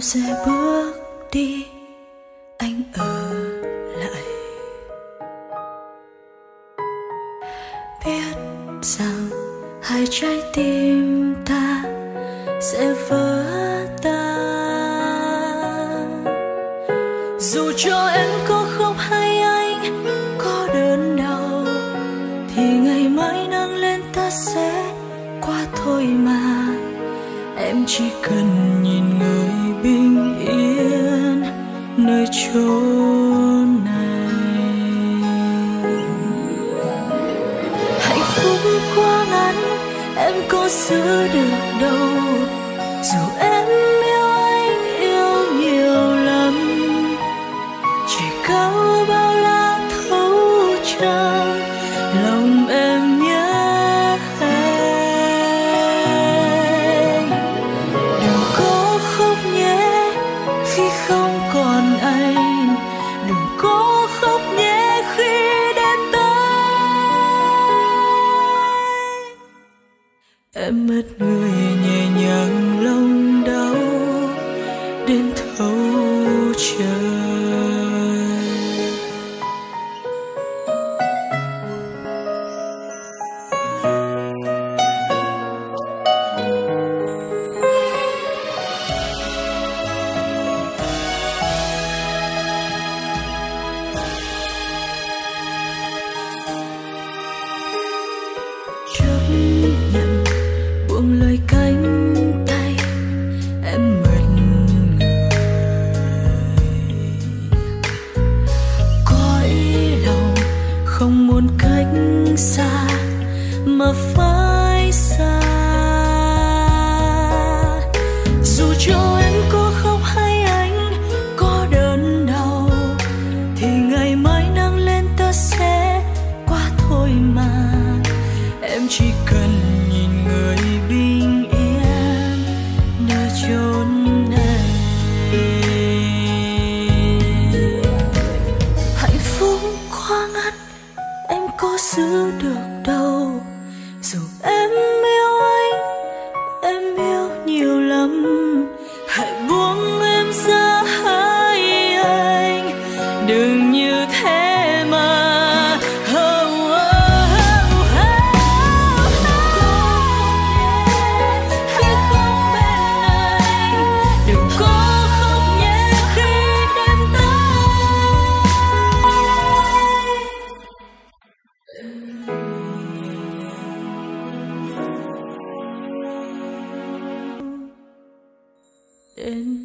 sẽ bước đi, anh ở lại. Biết rằng hai trái tim ta sẽ vỡ tan, dù cho em có khóc hay anh có đớn đau, thì ngày mai nắng lên ta sẽ qua thôi mà. Em chỉ cần nhìn người bình yên nơi chốn này. Hạnh phúc quá ngắn em có giữ được đâu, dù em yêu anh yêu nhiều lắm. Chỉ cao bao la thấu trăng lòng em nhớ anh. Đừng có khóc nhé khi không còn anh, đừng có khóc nhé khi đến tới. Em mất người nhẹ nhàng lòng đau đến thấu trời. Chấp nhận buông lời cánh tay, em mất người. Cõi lòng không muốn cách xa mà phải xa. Dù cho em có khóc hay anh có đớn đau, thì ngày mai nắng lên ta sẽ qua thôi mà. Em chỉ cần nhìn người bình yên nơi chốn này. Hạnh phúc quá ngắn em có giữ được đâu, dù em yêu anh em yêu nhiều lắm. Hãy buông em ra hỡi anh, đừng như thế mà. Đến